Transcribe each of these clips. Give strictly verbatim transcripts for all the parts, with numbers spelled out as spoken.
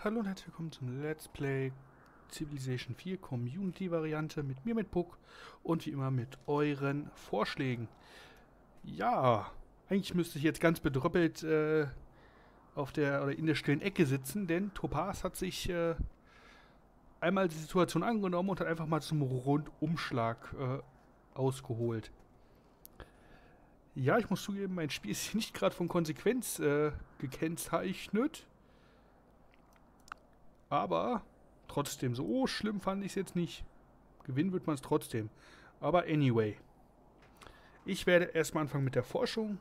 Hallo und herzlich willkommen zum Let's Play Civilization vier Community-Variante mit mir, mit Puck und wie immer mit euren Vorschlägen. Ja, eigentlich müsste ich jetzt ganz bedröppelt äh, auf der oder in der stillen Ecke sitzen, denn Topaz hat sich äh, einmal die Situation angenommen und hat einfach mal zum Rundumschlag äh, ausgeholt. Ja, ich muss zugeben, mein Spiel ist nicht gerade von Konsequenz äh, gekennzeichnet. Aber trotzdem, so schlimm fand ich es jetzt nicht. Gewinnen wird man es trotzdem. Aber anyway. Ich werde erstmal anfangen mit der Forschung.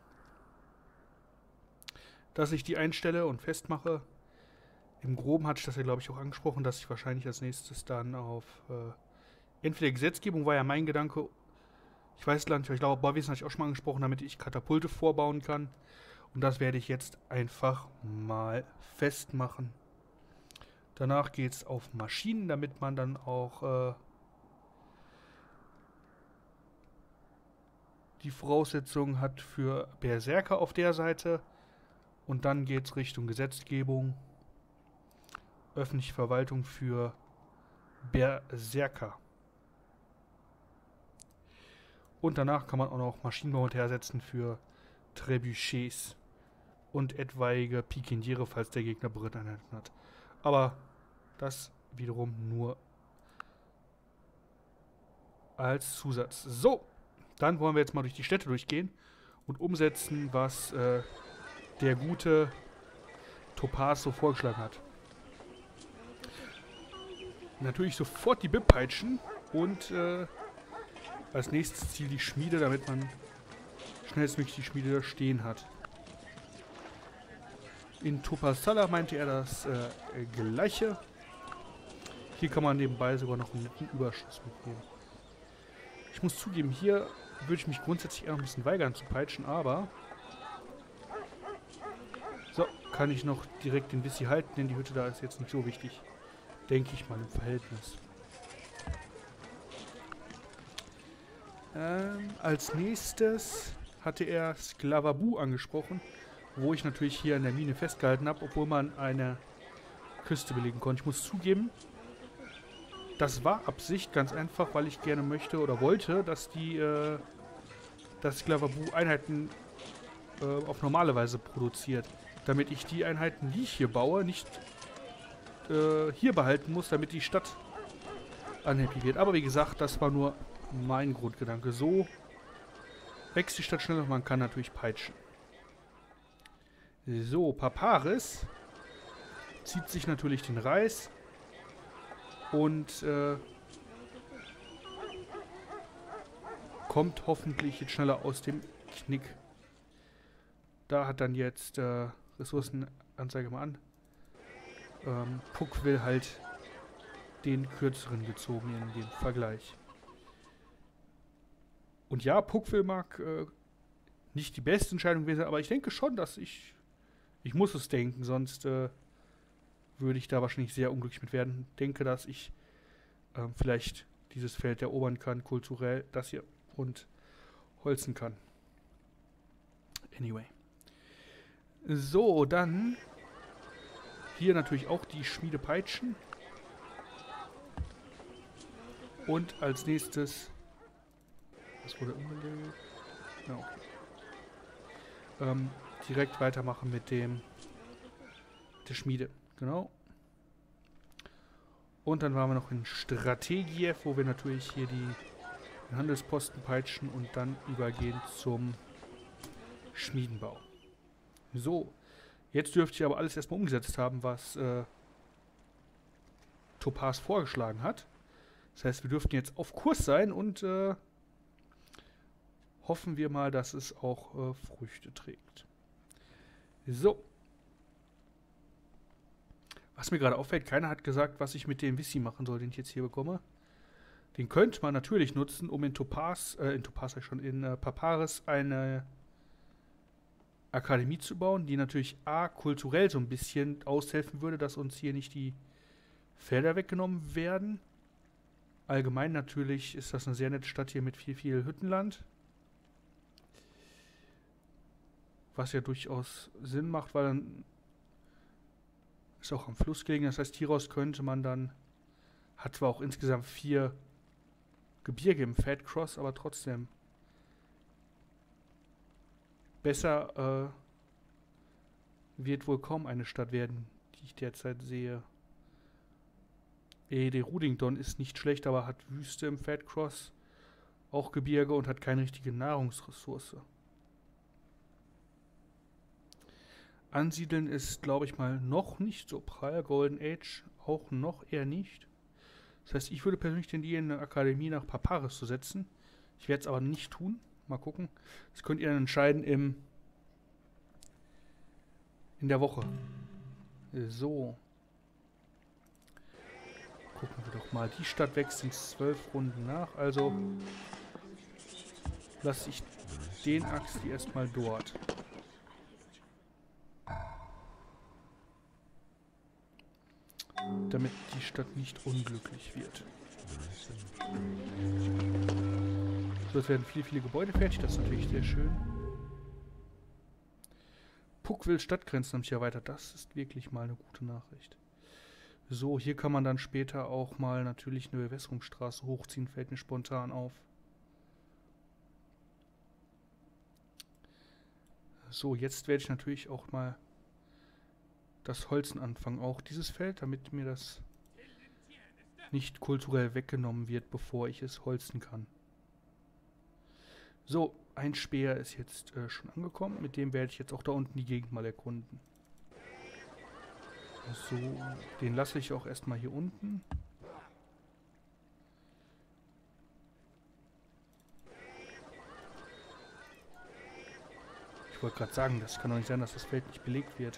Dass ich die einstelle und festmache. Im Groben hatte ich das ja, glaube ich, auch angesprochen, dass ich wahrscheinlich als nächstes dann auf äh, entweder Gesetzgebung war ja mein Gedanke. Ich weiß gar nicht, ich glaube, Bauwesen hatte ich auch schon mal angesprochen, damit ich Katapulte vorbauen kann. Und das werde ich jetzt einfach mal festmachen. Danach geht es auf Maschinen, damit man dann auch äh, die Voraussetzungen hat für Berserker auf der Seite. Und dann geht es Richtung Gesetzgebung, öffentliche Verwaltung für Berserker. Und danach kann man auch noch Maschinenbau hersetzen für Trebuchets und etwaige Pikendiere, falls der Gegner Briteinheiten hat. Aber das wiederum nur als Zusatz. So, dann wollen wir jetzt mal durch die Städte durchgehen und umsetzen, was äh, der gute Topaz so vorgeschlagen hat. Natürlich sofort die B I P peitschen und äh, als nächstes Ziel die Schmiede, damit man schnellstmöglich die Schmiede stehen hat. In Topaz-Sala meinte er das äh, gleiche. Hier kann man nebenbei sogar noch einen netten Überschuss mitnehmen. Ich muss zugeben, hier würde ich mich grundsätzlich eher noch ein bisschen weigern zu peitschen, aber so, kann ich noch direkt den Wissi halten, denn die Hütte da ist jetzt nicht so wichtig. Denke ich mal im Verhältnis. Ähm, als nächstes hatte er Sklavabu angesprochen, wo ich natürlich hier an der Mine festgehalten habe, obwohl man eine Küste belegen konnte. Ich muss zugeben, das war Absicht, ganz einfach, weil ich gerne möchte oder wollte, dass die äh, dass Sklavabu Einheiten äh, auf normale Weise produziert. Damit ich die Einheiten, die ich hier baue, nicht äh, hier behalten muss, damit die Stadt unhappy wird. Aber wie gesagt, das war nur mein Grundgedanke. So wächst die Stadt schneller, man kann natürlich peitschen. So, Paparis zieht sich natürlich den Reis und äh, kommt hoffentlich jetzt schneller aus dem Knick. Da hat dann jetzt äh, Ressourcenanzeige mal an. Ähm, Puck will halt den kürzeren gezogen in dem Vergleich. Und ja, Puckville mag äh, nicht die beste Entscheidung gewesen sein, aber ich denke schon, dass ich... Ich muss es denken, sonst äh, würde ich da wahrscheinlich sehr unglücklich mit werden. Denke, dass ich äh, vielleicht dieses Feld erobern kann, kulturell, das hier, und holzen kann. Anyway. So, dann hier natürlich auch die Schmiede peitschen. Und als nächstes... Was wurde umgelegt? Ja, okay. Ähm, direkt weitermachen mit dem der Schmiede. Genau. Und dann waren wir noch in Strategie, wo wir natürlich hier die den Handelsposten peitschen und dann übergehen zum Schmiedenbau. So, jetzt dürfte ich aber alles erstmal umgesetzt haben, was äh, Topaz vorgeschlagen hat. Das heißt, wir dürften jetzt auf Kurs sein und äh, hoffen wir mal, dass es auch äh, Früchte trägt. So. Was mir gerade auffällt, keiner hat gesagt, was ich mit dem Wissi machen soll, den ich jetzt hier bekomme. Den könnte man natürlich nutzen, um in Topaz, äh, in Topaz schon, in äh, Paparis eine Akademie zu bauen, die natürlich A, kulturell so ein bisschen aushelfen würde, dass uns hier nicht die Felder weggenommen werden. Allgemein natürlich ist das eine sehr nette Stadt hier mit viel, viel Hüttenland. Was ja durchaus Sinn macht, weil dann Ist auch am Fluss gelegen, das heißt, hieraus könnte man dann, hat zwar auch insgesamt vier Gebirge im Fat Cross, aber trotzdem besser äh, wird wohl kaum eine Stadt werden, die ich derzeit sehe. E D Rudington ist nicht schlecht, aber hat Wüste im Fat Cross, auch Gebirge und hat keine richtige Nahrungsressource. Ansiedeln ist, glaube ich mal, noch nicht so prall. Golden Age auch noch eher nicht. Das heißt, ich würde persönlich tendieren, eine Akademie nach Paparis zu setzen. Ich werde es aber nicht tun. Mal gucken. Das könnt ihr dann entscheiden im in der Woche. So. Gucken wir doch mal. Die Stadt wächst in zwölf Runden nach. Also lasse ich den Axti erstmal dort. Damit die Stadt nicht unglücklich wird. So, es werden viele, viele Gebäude fertig. Das ist natürlich sehr schön. Puck will Stadtgrenzen nämlich erweitert. Das ist wirklich mal eine gute Nachricht. So, hier kann man dann später auch mal natürlich eine Bewässerungsstraße hochziehen. Fällt mir spontan auf. So, jetzt werde ich natürlich auch mal das Holzen anfangen. Auch dieses Feld, damit mir das nicht kulturell weggenommen wird, bevor ich es holzen kann. So, ein Speer ist jetzt äh, schon angekommen. Mit dem werde ich jetzt auch da unten die Gegend mal erkunden. So, den lasse ich auch erstmal hier unten. Ich wollte gerade sagen, das kann doch nicht sein, dass das Feld nicht belegt wird.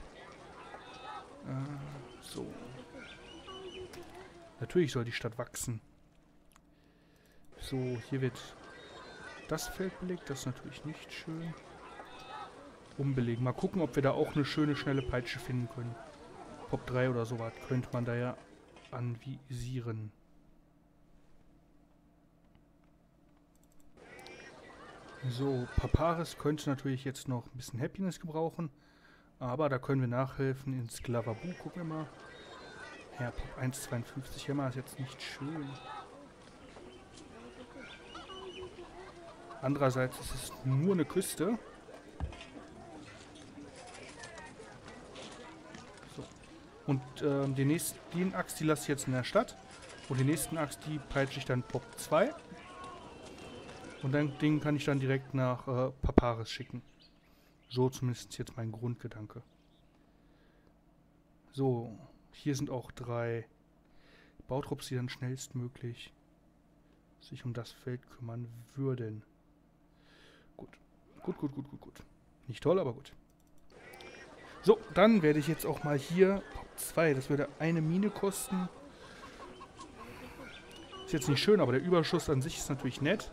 Äh, so. Natürlich soll die Stadt wachsen. So, hier wird das Feld belegt. Das ist natürlich nicht schön. Umbelegen. Mal gucken, ob wir da auch eine schöne, schnelle Peitsche finden können. Pop drei oder sowas könnte man da ja anvisieren. So, Paparis könnte natürlich jetzt noch ein bisschen Happiness gebrauchen. Aber da können wir nachhelfen in Sklavabu. Gucken wir mal. Ja, Pop eins Komma zweiundfünfzig Hämmer ist jetzt nicht schön. Andererseits ist es nur eine Küste. So. Und ähm, den nächsten den Axt, die lasse ich jetzt in der Stadt. Und den nächsten Axt, die peitsche ich dann Pop zwei. Und dann den kann ich dann direkt nach äh, Paparis schicken. So zumindest jetzt mein Grundgedanke. So, hier sind auch drei Bautrupps, die dann schnellstmöglich sich um das Feld kümmern würden. Gut, gut, gut, gut, gut, gut. Nicht toll, aber gut. So, dann werde ich jetzt auch mal hier Pop zwei, das würde eine Mine kosten. Ist jetzt nicht schön, aber der Überschuss an sich ist natürlich nett.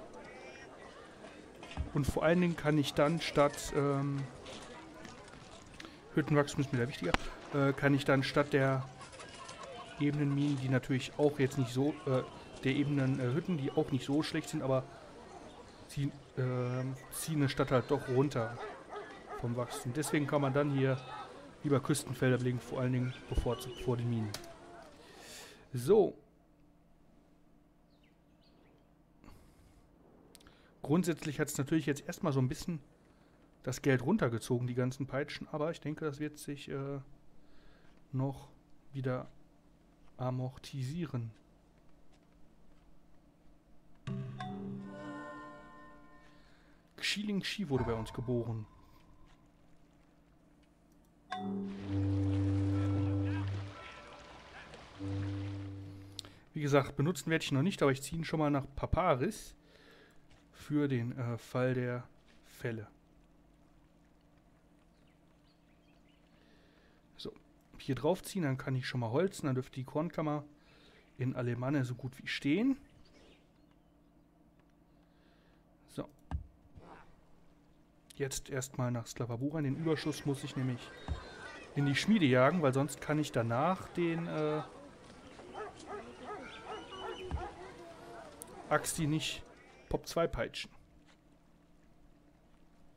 Und vor allen Dingen kann ich dann statt ähm, Hüttenwachstum ist mir da wichtiger, äh, kann ich dann statt der Ebenenminen, die natürlich auch jetzt nicht so, äh, der ebenen äh, Hütten, die auch nicht so schlecht sind, aber ziehen, äh, ziehen eine Stadt halt doch runter vom Wachstum. Deswegen kann man dann hier lieber Küstenfelder belegen, vor allen Dingen bevorzugt vor den Minen. So. Grundsätzlich hat es natürlich jetzt erstmal so ein bisschen das Geld runtergezogen, die ganzen Peitschen, aber ich denke, das wird sich äh, noch wieder amortisieren. Xiling Shi wurde bei uns geboren. Wie gesagt, benutzen werde ich noch nicht, aber ich ziehe ihn schon mal nach Paparis für den äh, Fall der Fälle. So, hier drauf ziehen, dann kann ich schon mal holzen, dann dürfte die Kornkammer in Alemanne so gut wie stehen. So. Jetzt erstmal nach Sklavabu rein. Den Überschuss muss ich nämlich in die Schmiede jagen, weil sonst kann ich danach den äh, Axti nicht Pop zwei peitschen.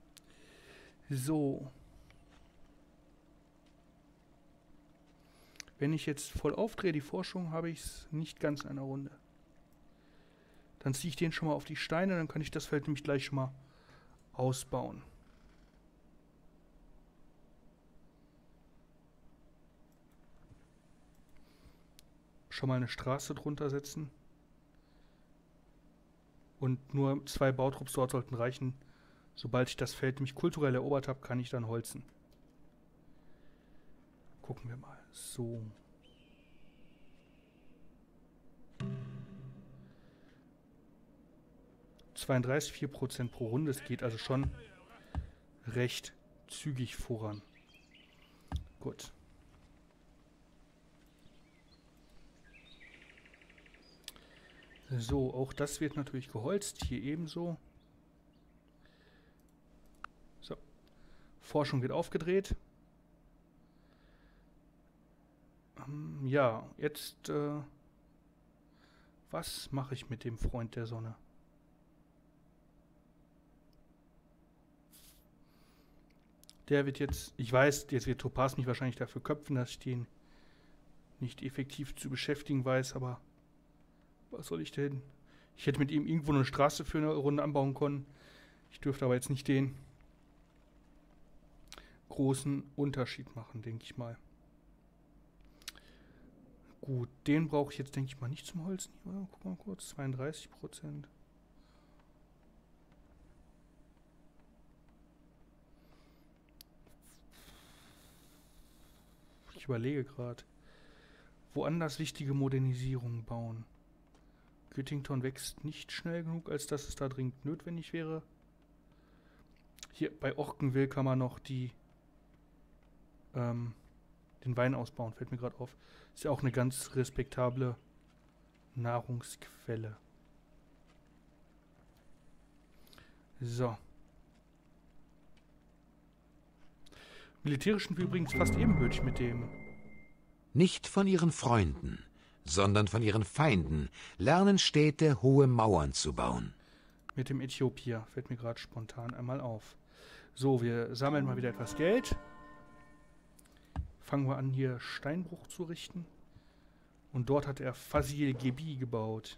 So. Wenn ich jetzt voll aufdrehe, die Forschung, habe ich es nicht ganz in einer Runde. Dann ziehe ich den schon mal auf die Steine, dann kann ich das Feld nämlich gleich schon mal ausbauen. Schon mal eine Straße drunter setzen. Und nur zwei Bautrupps dort sollten reichen. Sobald ich das Feld nämlich kulturell erobert habe, kann ich dann holzen. Gucken wir mal. So. zweiunddreißig Komma vier Prozent pro Runde. Es geht also schon recht zügig voran. Gut. So, auch das wird natürlich geholzt. Hier ebenso. So. Forschung wird aufgedreht. Ähm, ja, jetzt äh, was mache ich mit dem Freund der Sonne? Der wird jetzt, ich weiß, jetzt wird Topaz mich wahrscheinlich dafür köpfen, dass ich den nicht effektiv zu beschäftigen weiß, aber was soll ich denn? Ich hätte mit ihm irgendwo eine Straße für eine Runde anbauen können. Ich dürfte aber jetzt nicht den großen Unterschied machen, denke ich mal. Gut, den brauche ich jetzt, denke ich mal, nicht zum Holzen. Oder? Guck mal kurz, zweiunddreißig Prozent. Ich überlege gerade. Woanders wichtige Modernisierungen bauen. Güttington wächst nicht schnell genug, als dass es da dringend notwendig wäre. Hier bei Orkenville kann man noch die ähm, den Wein ausbauen, fällt mir gerade auf. Ist ja auch eine ganz respektable Nahrungsquelle. So. Militärisch sind wir übrigens fast ebenbürtig mit dem. Nicht von ihren Freunden, sondern von ihren Feinden lernen Städte hohe Mauern zu bauen. Mit dem Äthiopier fällt mir gerade spontan einmal auf. So, wir sammeln mal wieder etwas Geld. Fangen wir an, hier Steinbruch zu richten. Und dort hat er Fazil Gebi gebaut.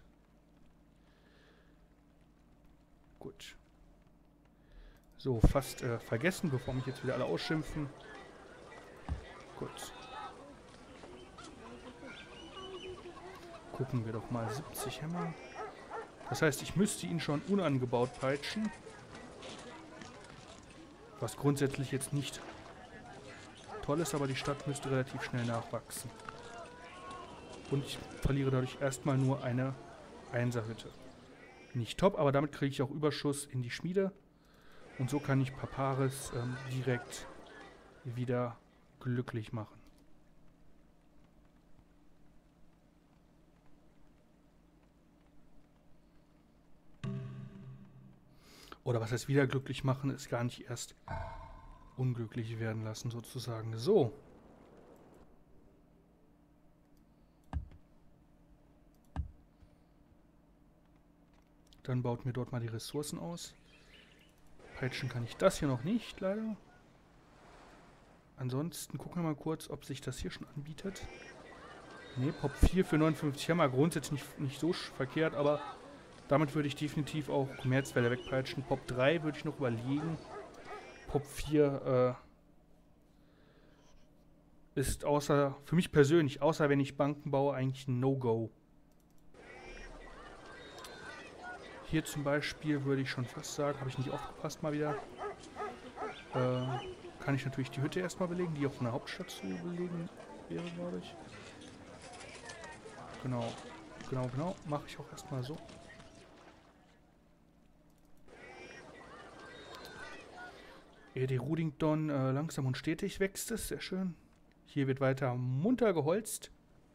Gut. So, fast äh, vergessen, bevor mich jetzt wieder alle ausschimpfen. Gut. Gucken wir doch mal. siebzig Hämmer. Das heißt, ich müsste ihn schon unangebaut peitschen. Was grundsätzlich jetzt nicht toll ist, aber die Stadt müsste relativ schnell nachwachsen. Und ich verliere dadurch erstmal nur eine Einserhütte. Nicht top, aber damit kriege ich auch Überschuss in die Schmiede. Und so kann ich Paparis ähm, direkt wieder glücklich machen. Oder was heißt wieder glücklich machen, ist gar nicht erst unglücklich werden lassen, sozusagen. So. Dann baut mir dort mal die Ressourcen aus. Peitschen kann ich das hier noch nicht, leider. Ansonsten gucken wir mal kurz, ob sich das hier schon anbietet. Ne, Pop vier für neunundfünfzig Hämmer, grundsätzlich nicht, nicht so verkehrt, aber damit würde ich definitiv auch Kommerzwelle wegpeitschen. Pop drei würde ich noch überlegen. Pop vier äh, ist außer, für mich persönlich, außer wenn ich Banken baue, eigentlich ein No-Go. Hier zum Beispiel würde ich schon fast sagen, habe ich nicht aufgepasst mal wieder, äh, kann ich natürlich die Hütte erstmal belegen, die auf einer Hauptstadt zu belegen wäre, glaube ich. Genau, genau, genau, mache ich auch erstmal so. Die Rudington äh, langsam und stetig wächst es, sehr schön. Hier wird weiter munter geholzt.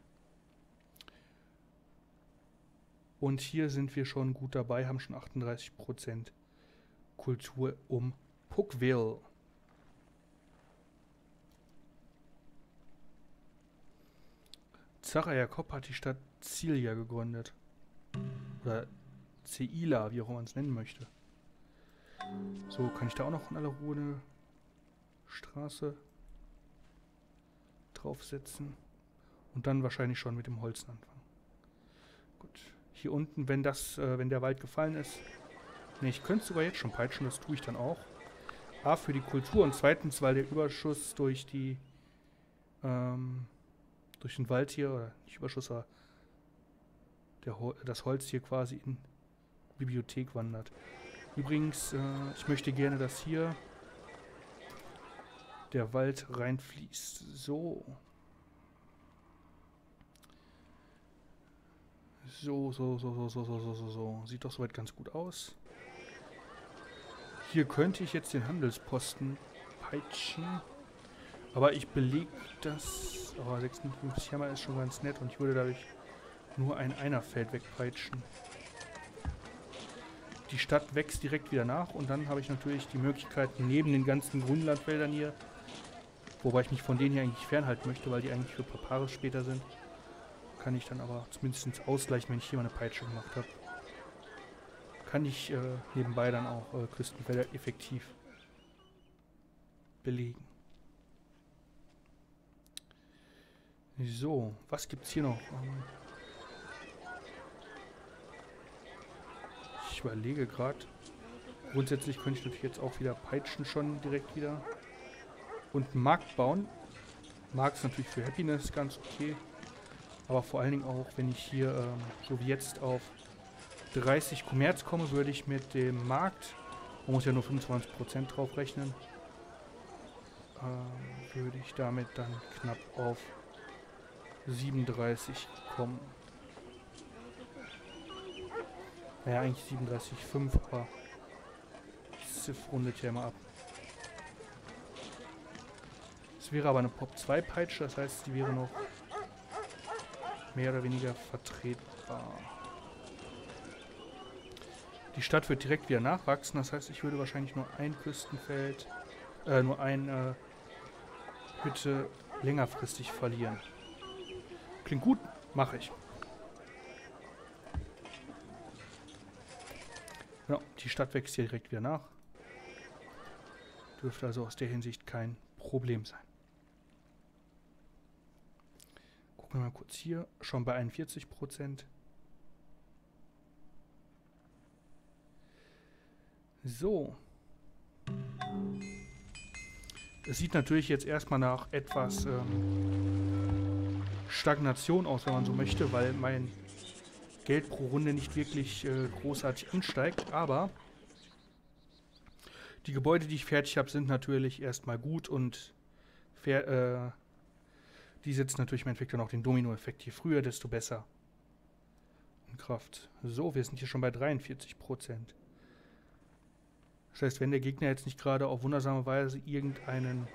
Und hier sind wir schon gut dabei, haben schon achtunddreißig Prozent Kultur um Puckville. Zara Jakob hat die Stadt Cilia gegründet. Oder Ceila, wie auch immer man es nennen möchte. So, kann ich da auch noch in aller Ruhe eine Straße draufsetzen. Und dann wahrscheinlich schon mit dem Holzen anfangen. Gut. Hier unten, wenn das, äh, wenn der Wald gefallen ist. Ne, ich könnte sogar jetzt schon peitschen, das tue ich dann auch. A, für die Kultur und zweitens, weil der Überschuss durch die, ähm, durch den Wald hier, oder nicht Überschuss, aber der Hol das Holz hier quasi in die Bibliothek wandert. Übrigens, äh, ich möchte gerne, dass hier der Wald reinfließt. So. So, so, so, so, so, so, so, so, so. Sieht doch soweit ganz gut aus. Hier könnte ich jetzt den Handelsposten peitschen. Aber ich belege das... Oh, sechsundfünfzig Hammer ist schon ganz nett und ich würde dadurch nur ein Einerfeld wegpeitschen. Die Stadt wächst direkt wieder nach und dann habe ich natürlich die Möglichkeit, neben den ganzen Grünlandwäldern hier, wobei ich mich von denen hier eigentlich fernhalten möchte, weil die eigentlich für Paparis später sind, kann ich dann aber zumindest ausgleichen, wenn ich hier mal eine Peitsche gemacht habe. Kann ich äh, nebenbei dann auch äh, Küstenwälder effektiv belegen. So, was gibt's hier noch? Ähm ich überlege gerade. Grundsätzlich könnte ich natürlich jetzt auch wieder peitschen schon direkt wieder. Und einen Markt bauen. Markt ist natürlich für Happiness ganz okay. Aber vor allen Dingen auch, wenn ich hier, ähm, so wie jetzt, auf dreißig Kommerz komme, würde ich mit dem Markt, man muss ja nur fünfundzwanzig Prozent drauf rechnen, ähm, würde ich damit dann knapp auf siebenunddreißig kommen. Naja, eigentlich siebenunddreißig Komma fünf, aber das rundet ja immer ab. Es wäre aber eine Pop zwei Peitsche, das heißt, die wäre noch mehr oder weniger vertretbar. Die Stadt wird direkt wieder nachwachsen, das heißt, ich würde wahrscheinlich nur ein Küstenfeld, äh, nur eine äh, Hütte längerfristig verlieren. Klingt gut, mache ich. Ja, die Stadt wächst hier direkt wieder nach. Dürfte also aus der Hinsicht kein Problem sein. Gucken wir mal kurz hier, schon bei einundvierzig Prozent. So. Es sieht natürlich jetzt erstmal nach etwas ähm, Stagnation aus, wenn man so möchte, weil mein Geld pro Runde nicht wirklich äh, großartig ansteigt, aber die Gebäude, die ich fertig habe, sind natürlich erstmal gut und fair, äh, die setzen natürlich im Endeffekt dann auch den Domino-Effekt. Je früher, desto besser in Kraft. So, wir sind hier schon bei dreiundvierzig Prozent. Das heißt, wenn der Gegner jetzt nicht gerade auf wundersame Weise irgendeinen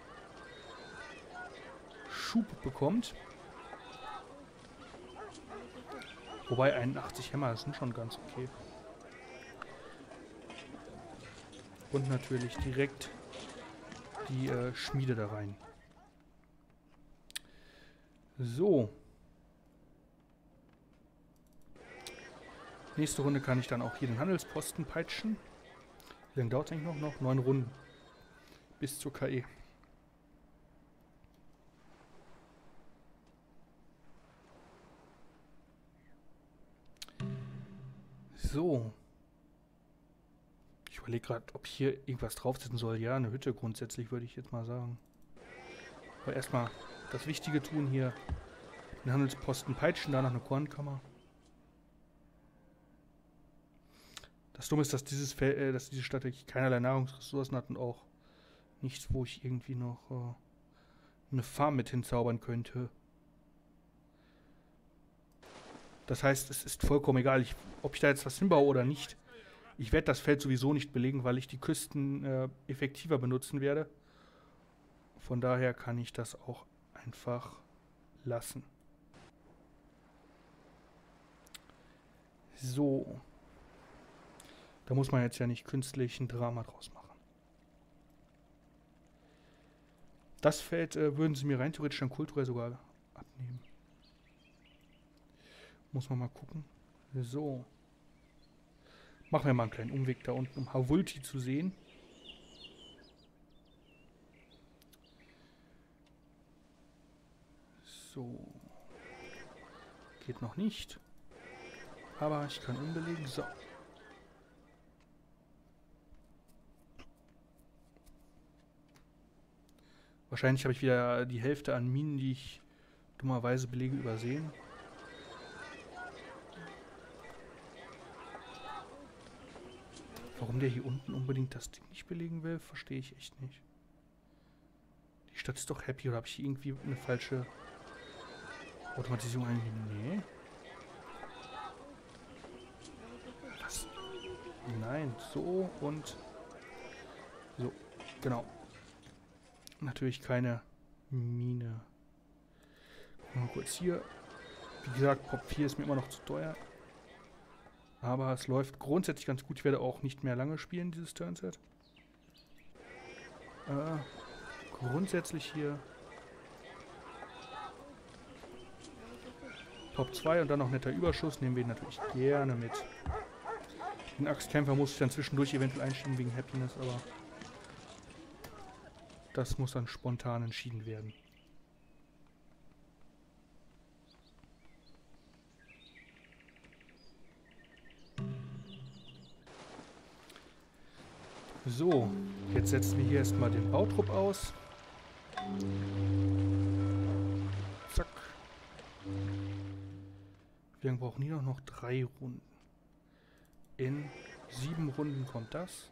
Schub bekommt, wobei einundachtzig Hämmer, das sind schon ganz okay. Und natürlich direkt die äh, Schmiede da rein. So. Nächste Runde kann ich dann auch hier den Handelsposten peitschen. Wie lange dauert es eigentlich noch? Noch neun Runden. Bis zur K E. So. Ich überlege gerade, ob ich hier irgendwas draufsetzen soll. Ja, eine Hütte grundsätzlich, würde ich jetzt mal sagen. Aber erstmal das Wichtige tun hier. Den Handelsposten peitschen, danach eine Kornkammer. Das Dumme ist, dass, dieses Fel äh, dass diese Stadt wirklich keinerlei Nahrungsressourcen hat und auch nichts, wo ich irgendwie noch äh, eine Farm mit hinzaubern könnte. Das heißt, es ist vollkommen egal, ich, ob ich da jetzt was hinbaue oder nicht. Ich werde das Feld sowieso nicht belegen, weil ich die Küsten äh, effektiver benutzen werde. Von daher kann ich das auch einfach lassen. So. Da muss man jetzt ja nicht künstlich ein Drama draus machen. Das Feld äh, würden sie mir rein theoretisch dann kulturell sogar abnehmen. Muss man mal gucken. So. Machen wir mal einen kleinen Umweg da unten, um Havulti zu sehen. So. geht noch nicht. Aber ich kann umbelegen. So. Wahrscheinlich habe ich wieder die Hälfte an Minen, die ich dummerweise belege, übersehen. Warum der hier unten unbedingt das Ding nicht belegen will, verstehe ich echt nicht. Die Stadt ist doch happy, oder habe ich hier irgendwie eine falsche Automatisierung eingegeben? Nee. Was? Nein, so und so. Genau. Natürlich keine Mine. Mal kurz hier. Wie gesagt, Pop vier ist mir immer noch zu teuer. Aber es läuft grundsätzlich ganz gut. Ich werde auch nicht mehr lange spielen, dieses Turnset. Äh, grundsätzlich hier Top zwei und dann noch netter Überschuss. Nehmen wir ihn natürlich gerne mit. Den Axtkämpfer muss ich dann zwischendurch eventuell einschieben wegen Happiness, aber das muss dann spontan entschieden werden. So, jetzt setzen wir hier erstmal den Bautrupp aus. Zack. Wie lange brauchen die noch? Noch drei Runden. In sieben Runden kommt das.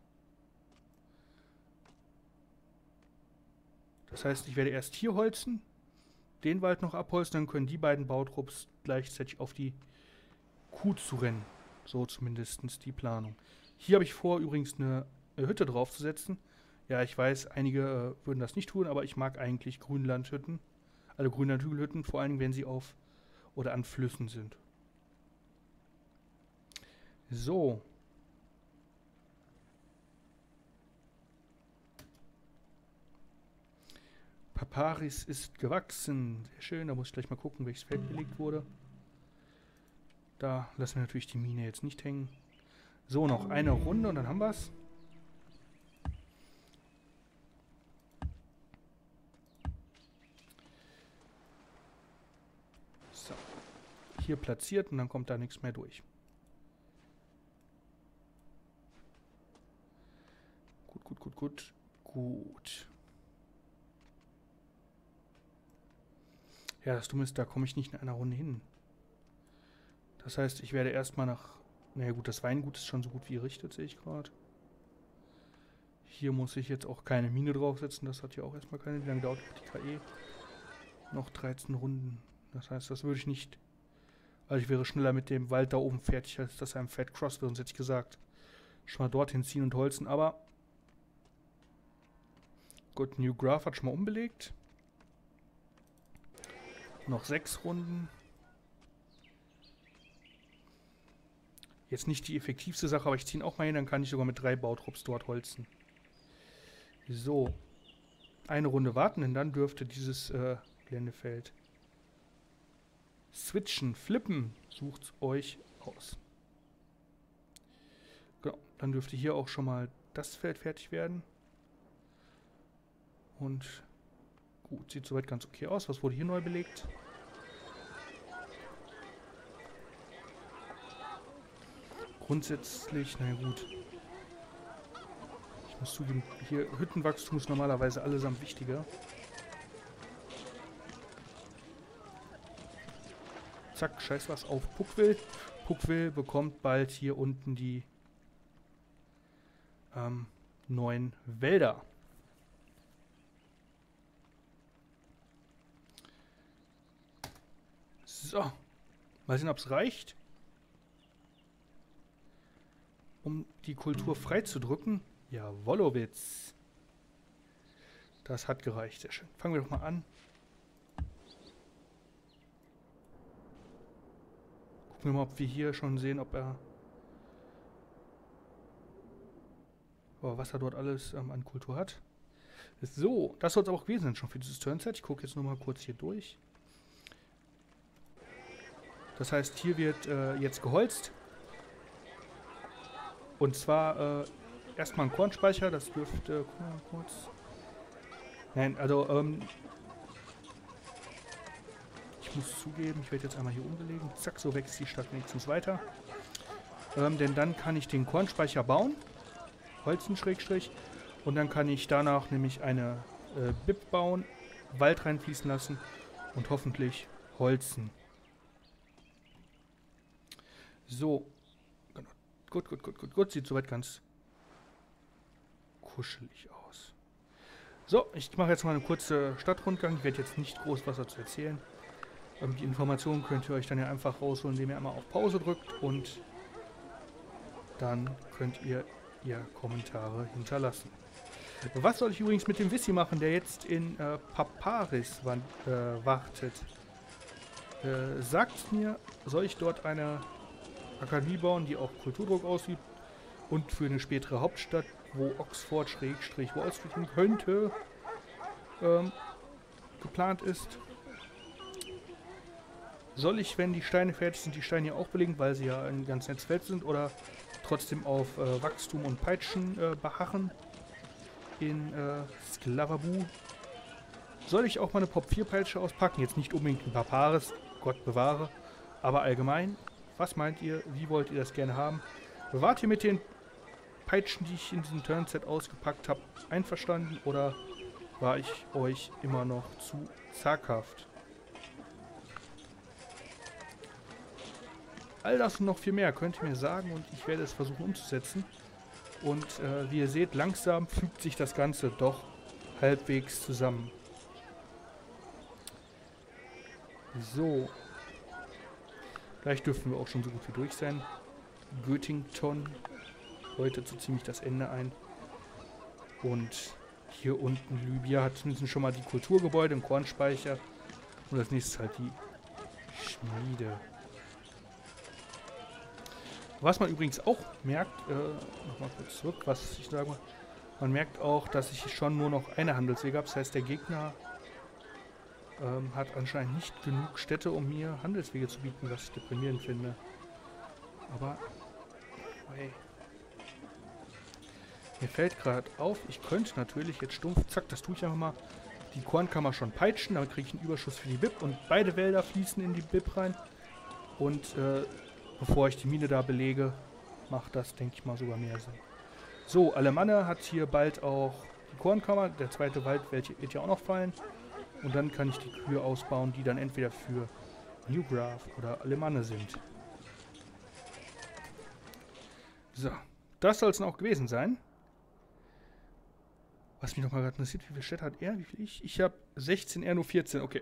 Das heißt, ich werde erst hier holzen, den Wald noch abholzen, dann können die beiden Bautrupps gleichzeitig auf die Kuh zu rennen. So zumindest die Planung. Hier habe ich vor, übrigens eine Hütte draufzusetzen. Ja, ich weiß, einige äh, würden das nicht tun, aber ich mag eigentlich Grünlandhütten. Also Grünlandhügelhütten, vor allem wenn sie auf oder an Flüssen sind. So. Paparis ist gewachsen. Sehr schön, da muss ich gleich mal gucken, welches Feld belegt wurde. Da lassen wir natürlich die Mine jetzt nicht hängen. So, noch eine Runde und dann haben wir es. So. Hier platziert und dann kommt da nichts mehr durch. Gut, gut, gut, gut. Gut. Ja, das Dumme ist, da komme ich nicht in einer Runde hin. Das heißt, ich werde erstmal nach... Naja gut, das Weingut ist schon so gut wie errichtet, sehe ich gerade. Hier muss ich jetzt auch keine Mine draufsetzen. Das hat ja auch erstmal keine... Wie lange dauert die K E? Noch dreizehn Runden. Das heißt, das würde ich nicht... Also ich wäre schneller mit dem Wald da oben fertig, als dass er im Fat Cross wird. Sonst hätte ich gesagt, schon mal dorthin ziehen und holzen. Aber... Gut, New Graph hat schon mal umbelegt. Noch sechs Runden. Jetzt nicht die effektivste Sache, aber ich ziehe ihn auch mal hin, dann kann ich sogar mit drei Bautrupps dort holzen. So. Eine Runde warten, denn dann dürfte dieses äh, Geländefeld switchen, flippen. Sucht euch aus. Genau. Dann dürfte hier auch schon mal das Feld fertig werden. Und gut, sieht soweit ganz okay aus. Was wurde hier neu belegt? Grundsätzlich, na gut. Ich muss zugeben, hier Hüttenwachstum ist normalerweise allesamt wichtiger. Zack, scheiß was auf Puckwil. Puckwil bekommt bald hier unten die ähm, neuen Wälder. So. Mal sehen, ob es reicht, um die Kultur freizudrücken. Ja, Wollowitz. Das hat gereicht. Sehr schön. Fangen wir doch mal an. Gucken wir mal, ob wir hier schon sehen, ob er... Oh, was er dort alles ähm, an Kultur hat. So, das soll es auch gewesen sein schon für dieses Turnset. Ich gucke jetzt nur mal kurz hier durch. Das heißt, hier wird äh, jetzt geholzt. Und zwar äh, erstmal ein Kornspeicher, das dürfte... Guck mal kurz. Nein, also ähm, ich ich muss zugeben, ich werde jetzt einmal hier umbelegen. Zack, so wächst die Stadt wenigstens weiter. Ähm, denn dann kann ich den Kornspeicher bauen. Holzen Schrägstrich. Und dann kann ich danach nämlich eine äh, B I P bauen, Wald reinfließen lassen und hoffentlich holzen. So. Gut, gut, gut, gut, gut. Sieht soweit ganz kuschelig aus. So, ich mache jetzt mal eine kurze Stadtrundgang. Ich werde jetzt nicht groß was dazu erzählen. Ähm, die Informationen könnt ihr euch dann ja einfach rausholen, indem ihr einmal auf Pause drückt und dann könnt ihr ihr Kommentare hinterlassen. Was soll ich übrigens mit dem Wissi machen, der jetzt in äh, Paparis äh, wartet? Äh, sagt mir, soll ich dort eine Akademie bauen, die auch Kulturdruck ausübt und für eine spätere Hauptstadt, wo Oxford Schrägstrich Wall Street hin könnte, ähm, geplant ist? Soll ich, wenn die Steine fertig sind, die Steine hier auch belegen, weil sie ja ein ganz nettes Feld sind, oder trotzdem auf äh, Wachstum und Peitschen äh, beharren in äh, Sklavabu? Soll ich auch mal eine Pop vier Peitsche auspacken? Jetzt nicht unbedingt ein Paparis, Gott bewahre, aber allgemein. Was meint ihr? Wie wollt ihr das gerne haben? Wart ihr mit den Peitschen, die ich in diesem Turnset ausgepackt habe, einverstanden, oder war ich euch immer noch zu zaghaft? All das und noch viel mehr könnt ihr mir sagen und ich werde es versuchen umzusetzen. Und äh, wie ihr seht, langsam fügt sich das Ganze doch halbwegs zusammen. So. Gleich dürften wir auch schon so gut wie durch sein. Göttington läutet so ziemlich das Ende ein. Und hier unten Libya hat zumindest schon mal die Kulturgebäude im Kornspeicher. Und als nächstes halt die Schmiede. Was man übrigens auch merkt, äh, nochmal kurz zurück, was ich sage, man merkt auch, dass ich schon nur noch eine Handelswege habe. Das heißt, der Gegner ähm, hat anscheinend nicht genug Städte, um mir Handelswege zu bieten, was ich deprimierend finde. Aber, hey. Mir fällt gerade auf, ich könnte natürlich jetzt stumpf, zack, das tue ich einfach mal, die Kornkammer schon peitschen, damit kriege ich einen Überschuss für die B I P und beide Wälder fließen in die B I P rein. Und, äh, bevor ich die Mine da belege, macht das, denke ich mal, sogar mehr Sinn. So, Alemanne hat hier bald auch die Kornkammer. Der zweite Wald wird ja auch noch fallen. Und dann kann ich die Kühe ausbauen, die dann entweder für Newgraph oder Alemanne sind. So, das soll es dann auch gewesen sein. Was mich noch mal gerade interessiert, wie viele Städte hat er? Wie viel ich? Ich habe sechzehn, er nur vierzehn. Okay.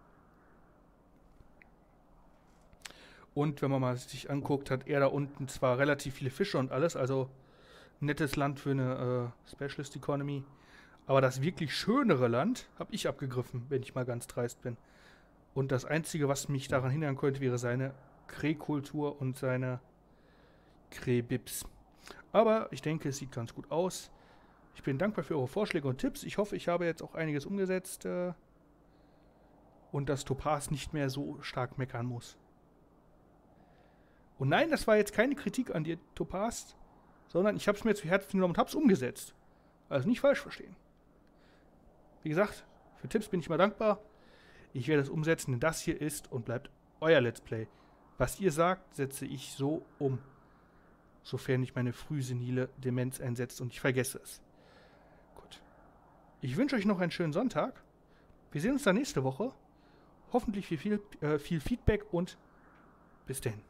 Und wenn man mal sich anguckt, hat er da unten zwar relativ viele Fische und alles, also nettes Land für eine äh, Specialist Economy, aber das wirklich schönere Land habe ich abgegriffen, wenn ich mal ganz dreist bin. Und das Einzige, was mich daran hindern könnte, wäre seine Krähkultur und seine Krähbips. Aber ich denke, es sieht ganz gut aus. Ich bin dankbar für eure Vorschläge und Tipps. Ich hoffe, ich habe jetzt auch einiges umgesetzt äh, und dass Topaz nicht mehr so stark meckern muss. Und nein, das war jetzt keine Kritik an dir, Topaz, sondern ich habe es mir zu Herzen genommen und habe es umgesetzt. Also nicht falsch verstehen. Wie gesagt, für Tipps bin ich mal dankbar. Ich werde es umsetzen, denn das hier ist und bleibt euer Let's Play. Was ihr sagt, setze ich so um. Sofern nicht meine frühsenile Demenz einsetzt und ich vergesse es. Gut. Ich wünsche euch noch einen schönen Sonntag. Wir sehen uns dann nächste Woche. Hoffentlich viel, viel, äh, viel Feedback und bis dahin.